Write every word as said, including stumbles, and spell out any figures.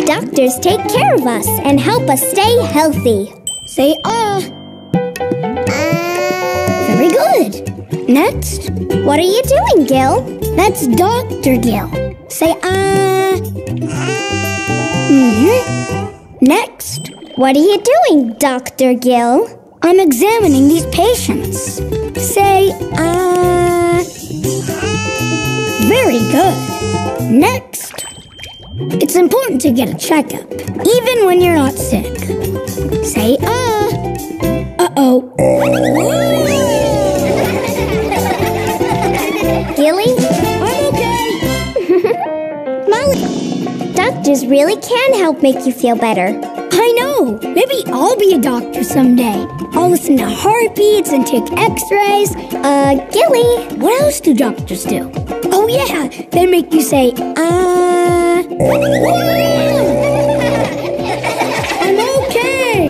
Doctors take care of us and help us stay healthy. Say ah. Very good. Next. What are you doing, Gil? That's Doctor Gil. Say ah. Mm-hmm. Next. What are you doing, Doctor Gil? I'm examining these patients. Say ah. Very good. Next. It's important to get a checkup, even when you're not sick. Say ah. Uh-oh. Gilly? I'm okay. Molly, doctors really can help make you feel better. I know. Maybe I'll be a doctor someday. I'll listen to heartbeats and take x-rays. Uh, Gilly. What else do doctors do? Oh, yeah. They make you say, ah. I'm okay.